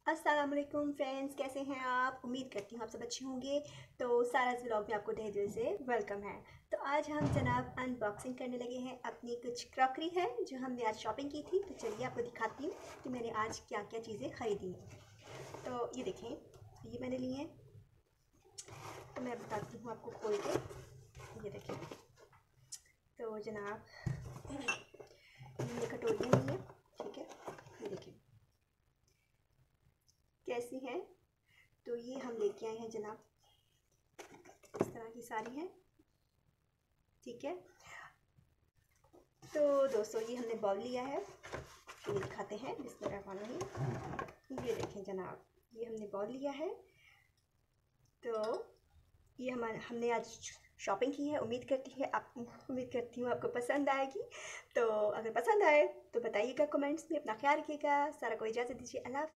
अस्सलाम वालेकुम फ्रेंड्स, कैसे हैं आप? उम्मीद करती हूँ आप सब अच्छे होंगे। तो साराज व्लॉग में आपको तहे दिल से वेलकम है। तो आज हम जनाब अनबॉक्सिंग करने लगे हैं। अपनी कुछ क्रॉकरी है जो हमने आज शॉपिंग की थी। तो चलिए आपको दिखाती हूँ कि मैंने आज क्या क्या चीज़ें ख़रीदी हैं। तो ये देखें, ये मैंने ली हैं। तो मैं बताती हूँ आपको खोल के। ये देखें, तो जनाब ये कटोरियाँ ली हैं, ठीक है। ये देखें कैसी हैं। तो ये हम लेके आए हैं जनाब, इस तरह की सारी हैं, ठीक है। तो दोस्तों ये हमने बाउल लिया है, ये दिखाते हैं बिस्मिल्लाहिर्रहमानिर्रहीम। ये देखें जनाब, ये हमने बाउल लिया है। तो ये हमने आज शॉपिंग की है। उम्मीद करती हूँ आपको पसंद आएगी। तो अगर पसंद आए तो बताइएगा कमेंट्स में। अपना ख्याल रखिएगा। सारा को इजाज़त दीजिए। अल्लाह।